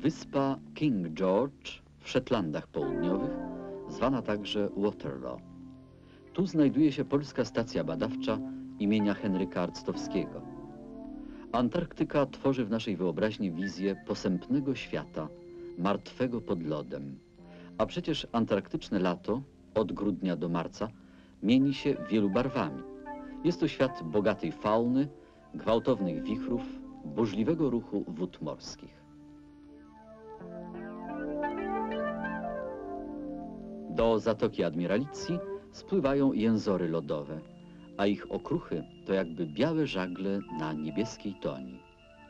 Wyspa King George w Szetlandach Południowych, zwana także Waterloo. Tu znajduje się polska stacja badawcza imienia Henryka Arctowskiego. Antarktyka tworzy w naszej wyobraźni wizję posępnego świata, martwego pod lodem. A przecież antarktyczne lato, od grudnia do marca, mieni się wielu barwami. Jest to świat bogatej fauny, gwałtownych wichrów, burzliwego ruchu wód morskich. Do Zatoki Admiralicji spływają jęzory lodowe, a ich okruchy to jakby białe żagle na niebieskiej toni.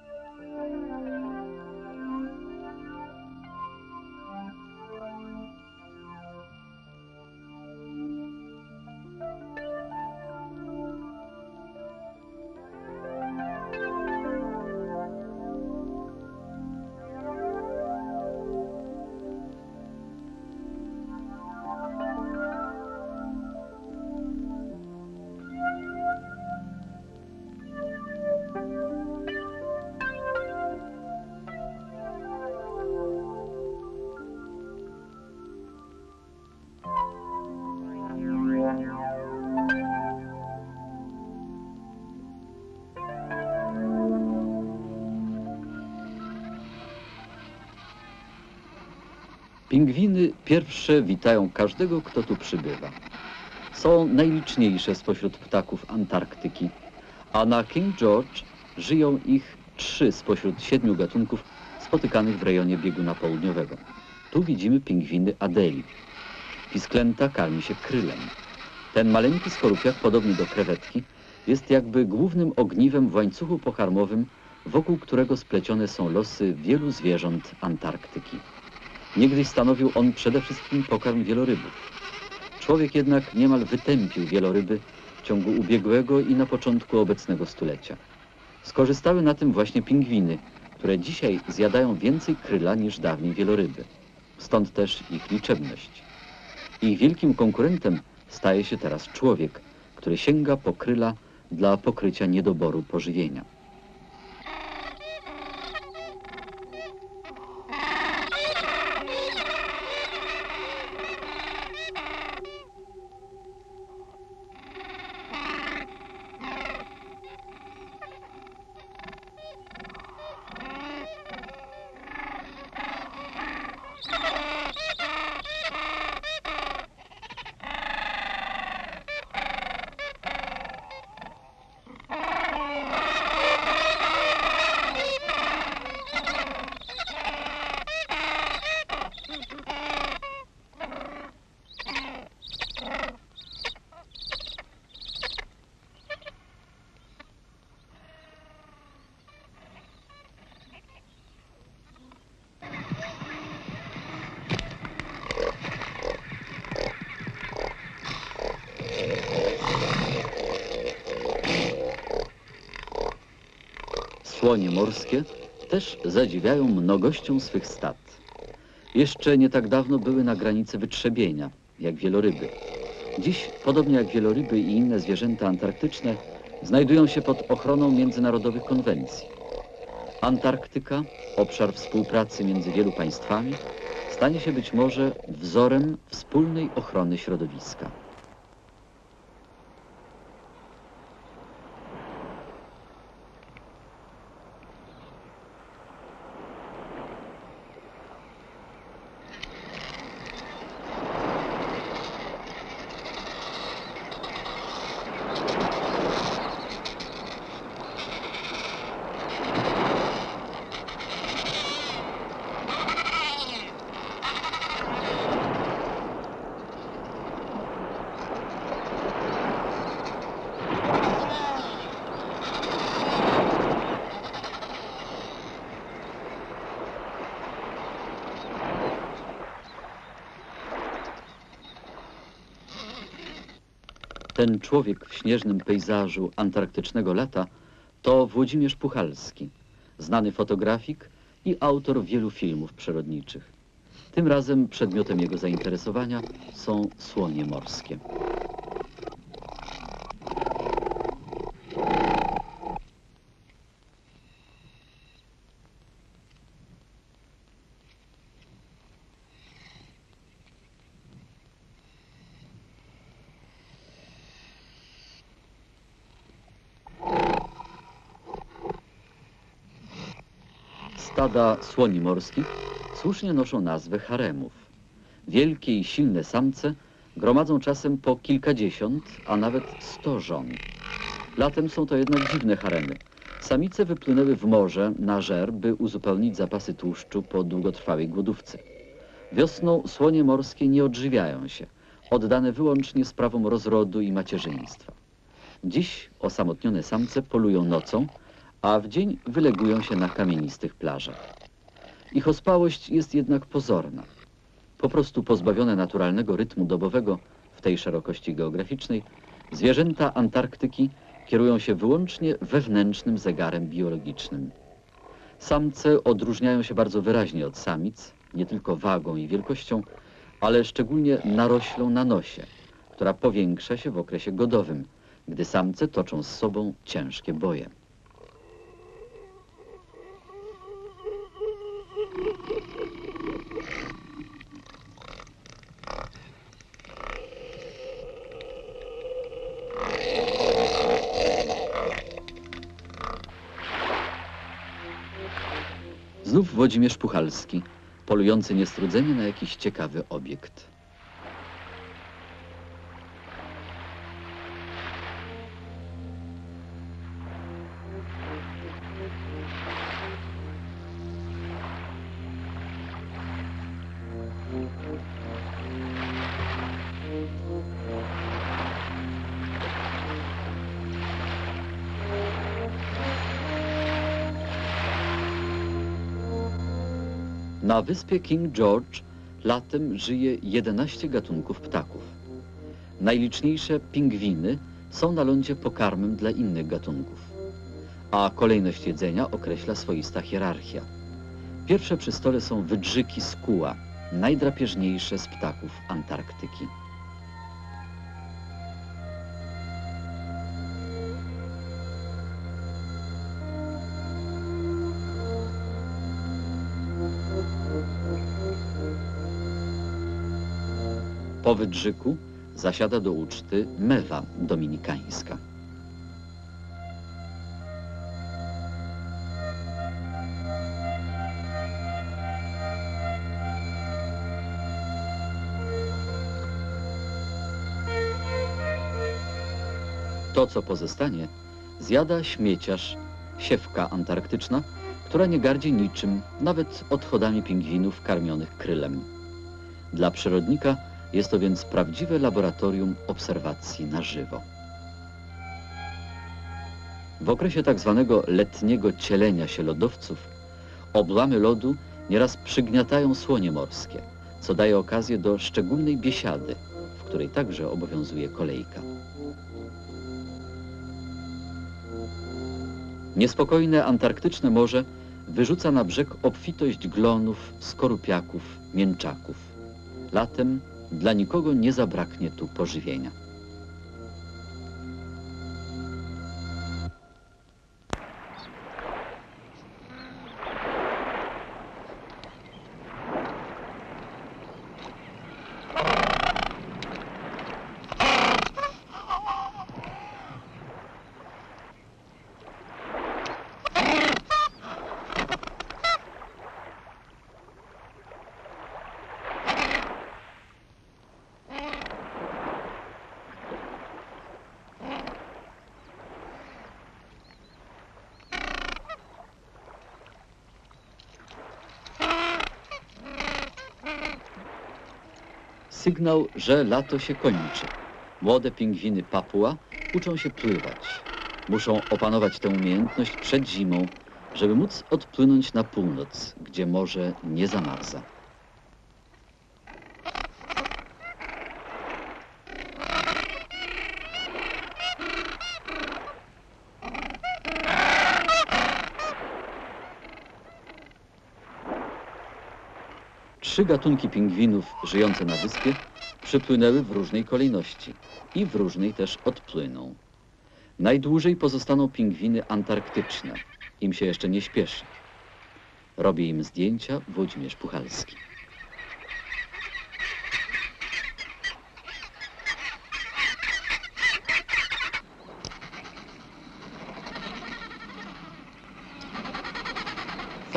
Pingwiny pierwsze witają każdego, kto tu przybywa. Są najliczniejsze spośród ptaków Antarktyki, a na King George żyją ich 3 spośród 7 gatunków spotykanych w rejonie bieguna południowego. Tu widzimy pingwiny Adélie. Pisklęta karmi się krylem. Ten maleńki skorupiak, podobny do krewetki, jest jakby głównym ogniwem w łańcuchu pokarmowym, wokół którego splecione są losy wielu zwierząt Antarktyki. Niegdyś stanowił on przede wszystkim pokarm wielorybów. Człowiek jednak niemal wytępił wieloryby w ciągu ubiegłego i na początku obecnego stulecia. Skorzystały na tym właśnie pingwiny, które dzisiaj zjadają więcej kryla niż dawniej wieloryby. Stąd też ich liczebność. Ich wielkim konkurentem staje się teraz człowiek, który sięga po kryla dla pokrycia niedoboru pożywienia. Słonie morskie też zadziwiają mnogością swych stad. Jeszcze nie tak dawno były na granicy wytrzebienia, jak wieloryby. Dziś, podobnie jak wieloryby i inne zwierzęta antarktyczne, znajdują się pod ochroną międzynarodowych konwencji. Antarktyka, obszar współpracy między wielu państwami, stanie się być może wzorem wspólnej ochrony środowiska. Ten człowiek w śnieżnym pejzażu antarktycznego lata to Włodzimierz Puchalski, znany fotografik i autor wielu filmów przyrodniczych. Tym razem przedmiotem jego zainteresowania są słonie morskie. Stada słoni morskich słusznie noszą nazwę haremów. Wielkie i silne samce gromadzą czasem po kilkadziesiąt, a nawet 100 żon. Latem są to jednak dziwne haremy. Samice wypłynęły w morze na żer, by uzupełnić zapasy tłuszczu po długotrwałej głodówce. Wiosną słonie morskie nie odżywiają się, oddane wyłącznie sprawom rozrodu i macierzyństwa. Dziś osamotnione samce polują nocą, a w dzień wylegują się na kamienistych plażach. Ich ospałość jest jednak pozorna. Po prostu pozbawione naturalnego rytmu dobowego w tej szerokości geograficznej, zwierzęta Antarktyki kierują się wyłącznie wewnętrznym zegarem biologicznym. Samce odróżniają się bardzo wyraźnie od samic, nie tylko wagą i wielkością, ale szczególnie naroślą na nosie, która powiększa się w okresie godowym, gdy samce toczą z sobą ciężkie boje. Znów Włodzimierz Puchalski, polujący niestrudzenie na jakiś ciekawy obiekt. Na wyspie King George latem żyje 11 gatunków ptaków. Najliczniejsze pingwiny są na lądzie pokarmem dla innych gatunków, a kolejność jedzenia określa swoista hierarchia. Pierwsze przy stole są wydrzyki skua, najdrapieżniejsze z ptaków Antarktyki. Po wydrzyku zasiada do uczty mewa dominikańska. To, co pozostanie, zjada śmieciarz, siewka antarktyczna, która nie gardzi niczym, nawet odchodami pingwinów karmionych krylem. Dla przyrodnika jest to więc prawdziwe laboratorium obserwacji na żywo. W okresie tak zwanego letniego cielenia się lodowców obłamy lodu nieraz przygniatają słonie morskie, co daje okazję do szczególnej biesiady, w której także obowiązuje kolejka. Niespokojne antarktyczne morze wyrzuca na brzeg obfitość glonów, skorupiaków, mięczaków. Latem dla nikogo nie zabraknie tu pożywienia. Sygnał, że lato się kończy. Młode pingwiny Papua uczą się pływać. Muszą opanować tę umiejętność przed zimą, żeby móc odpłynąć na północ, gdzie morze nie zamarza. Trzy gatunki pingwinów żyjące na wyspie przypłynęły w różnej kolejności i w różnej też odpłyną. Najdłużej pozostaną pingwiny antarktyczne. Im się jeszcze nie śpieszy. Robi im zdjęcia Włodzimierz Puchalski.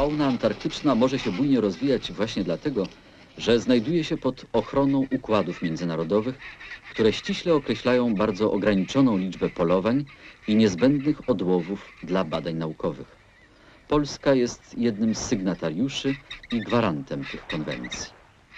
Fauna antarktyczna może się bujnie rozwijać właśnie dlatego, że znajduje się pod ochroną układów międzynarodowych, które ściśle określają bardzo ograniczoną liczbę polowań i niezbędnych odłowów dla badań naukowych. Polska jest jednym z sygnatariuszy i gwarantem tych konwencji.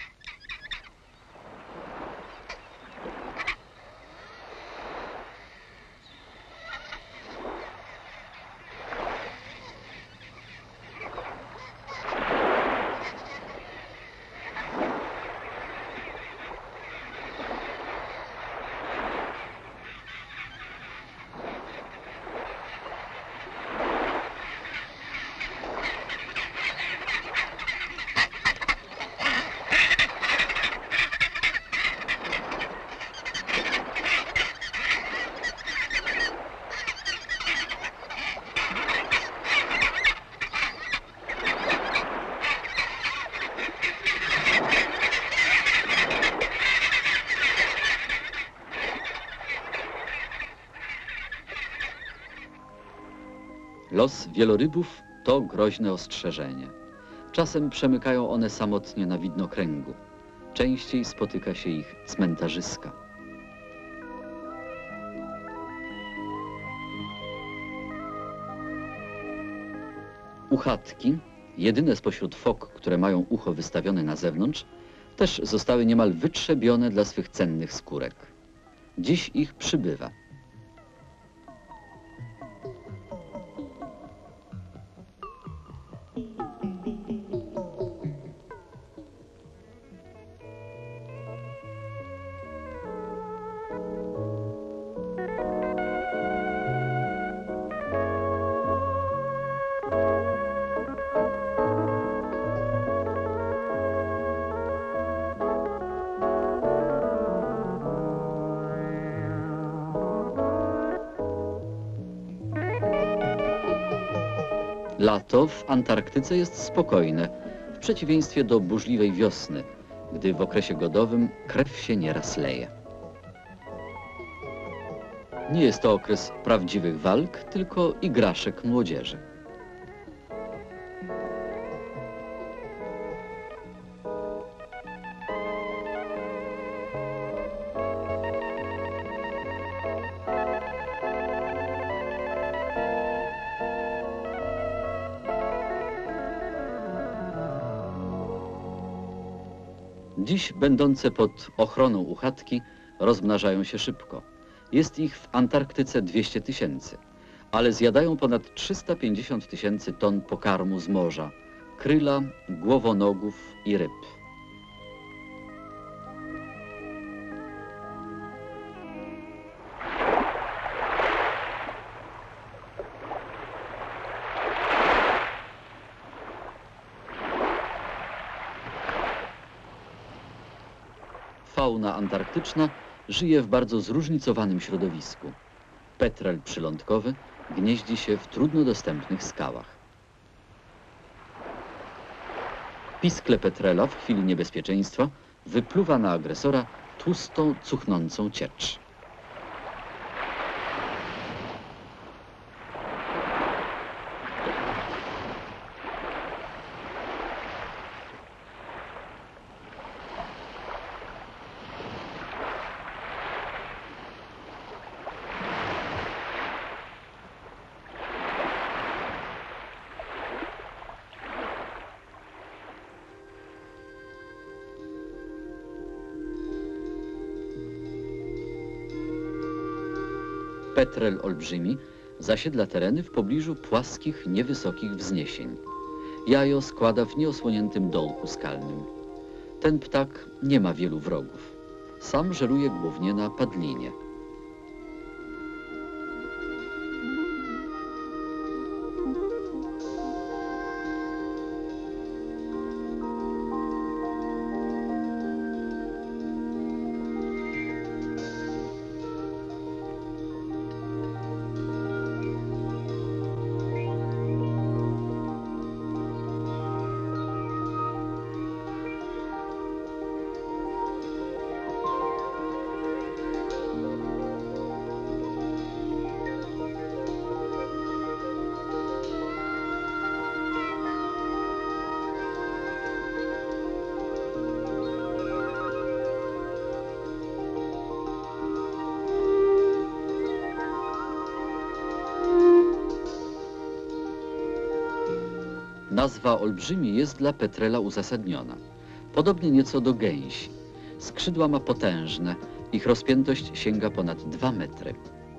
Los wielorybów to groźne ostrzeżenie. Czasem przemykają one samotnie na widnokręgu. Częściej spotyka się ich cmentarzyska. Uchatki, jedyne spośród fok, które mają ucho wystawione na zewnątrz, też zostały niemal wytrzebione dla swych cennych skórek. Dziś ich przybywa. Lato w Antarktyce jest spokojne, w przeciwieństwie do burzliwej wiosny, gdy w okresie godowym krew się nieraz leje. Nie jest to okres prawdziwych walk, tylko igraszek młodzieży. Dziś będące pod ochroną uchatki rozmnażają się szybko. Jest ich w Antarktyce 200 000, ale zjadają ponad 350 000 ton pokarmu z morza, kryla, głowonogów i ryb. Fauna antarktyczna żyje w bardzo zróżnicowanym środowisku. Petrel przylądkowy gnieździ się w trudno dostępnych skałach. Piskle petrela w chwili niebezpieczeństwa wypluwa na agresora tłustą, cuchnącą ciecz. Petrel olbrzymi zasiedla tereny w pobliżu płaskich, niewysokich wzniesień. Jajo składa w nieosłoniętym dołku skalnym. Ten ptak nie ma wielu wrogów. Sam żeruje głównie na padlinie. Nazwa olbrzymi jest dla petrela uzasadniona. Podobnie nieco do gęsi. Skrzydła ma potężne, ich rozpiętość sięga ponad 2 metry.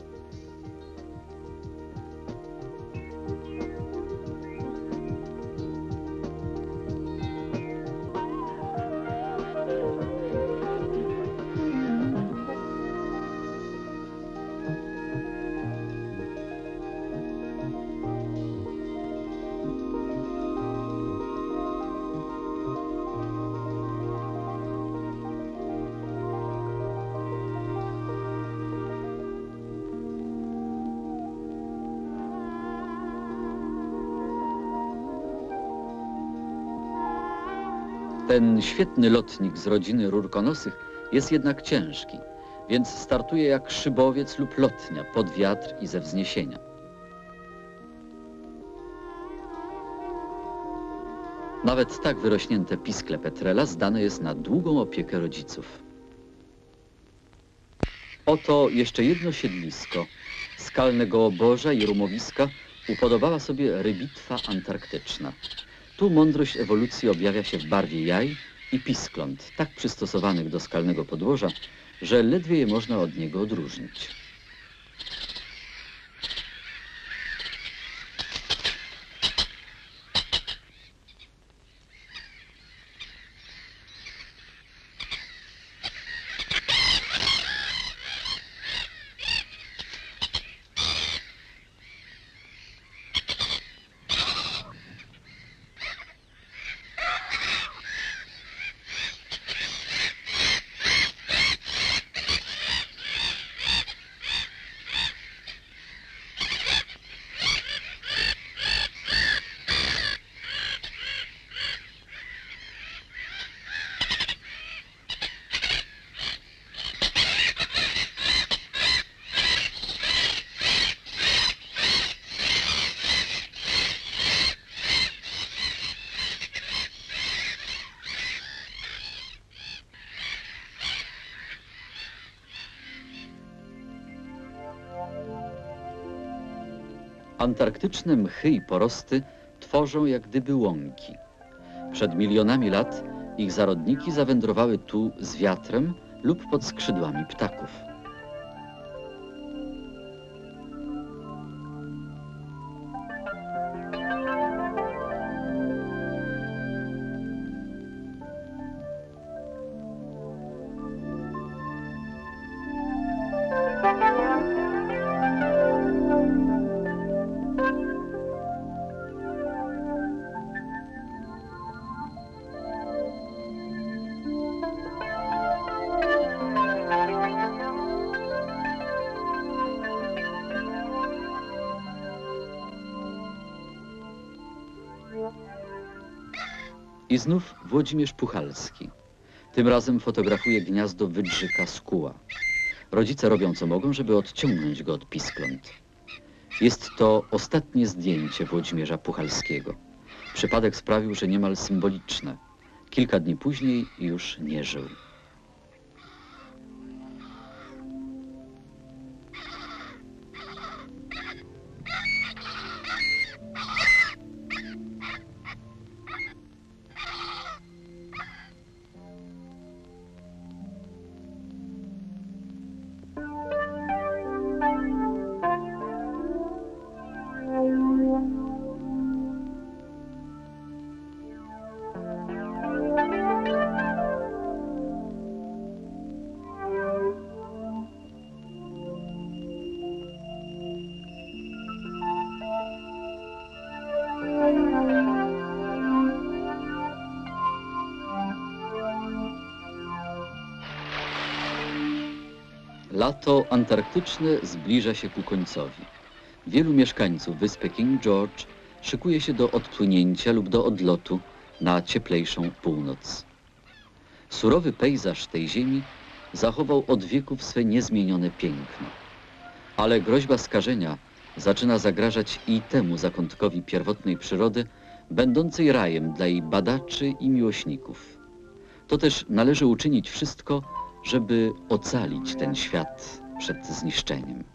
Ten świetny lotnik z rodziny rurkonosych jest jednak ciężki, więc startuje jak szybowiec lub lotnia, pod wiatr i ze wzniesienia. Nawet tak wyrośnięte piskle petrela zdane jest na długą opiekę rodziców. Oto jeszcze jedno siedlisko. Skalnego oboża i rumowiska upodobała sobie rybitwa antarktyczna. Tu mądrość ewolucji objawia się w barwie jaj i piskląt, tak przystosowanych do skalnego podłoża, że ledwie je można od niego odróżnić. Antarktyczne mchy i porosty tworzą jak gdyby łąki. Przed milionami lat ich zarodniki zawędrowały tu z wiatrem lub pod skrzydłami ptaków. I znów Włodzimierz Puchalski. Tym razem fotografuje gniazdo wydrzyka skóła. Rodzice robią co mogą, żeby odciągnąć go od piskląt. Jest to ostatnie zdjęcie Włodzimierza Puchalskiego. Przypadek sprawił, że niemal symboliczne. Kilka dni później już nie żył. Lato antarktyczne zbliża się ku końcowi. Wielu mieszkańców wyspy King George szykuje się do odpłynięcia lub do odlotu na cieplejszą północ. Surowy pejzaż tej ziemi zachował od wieków swe niezmienione piękno. Ale groźba skażenia zaczyna zagrażać i temu zakątkowi pierwotnej przyrody, będącej rajem dla jej badaczy i miłośników. To też należy uczynić wszystko, żeby ocalić ten świat przed zniszczeniem.